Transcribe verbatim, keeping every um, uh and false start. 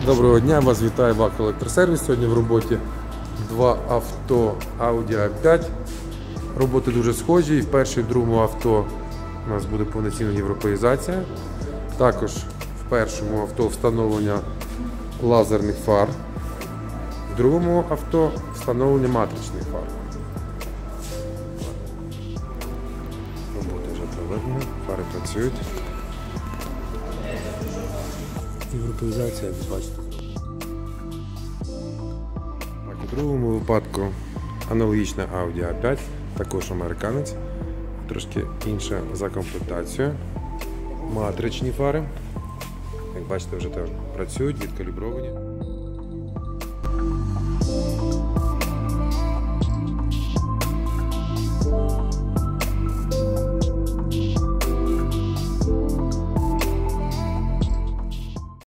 Доброго дня, вас вітає ВАК Електросервіс. Сьогодні в роботі два авто Audi а п'ять. Роботи дуже схожі. І в першій, в другому авто у нас буде повноцінна європеїзація. Також в першому авто встановлення лазерних фар. В другому авто встановлення матричних фар. Робота вже проведена, фари працюють. Європеїзація, як ви бачите. Так, у другому випадку аналогічна Audi а п'ять, також американець, трошки інша за комплектацією. Матричні фари, як бачите, вже так працюють, відкалібровані.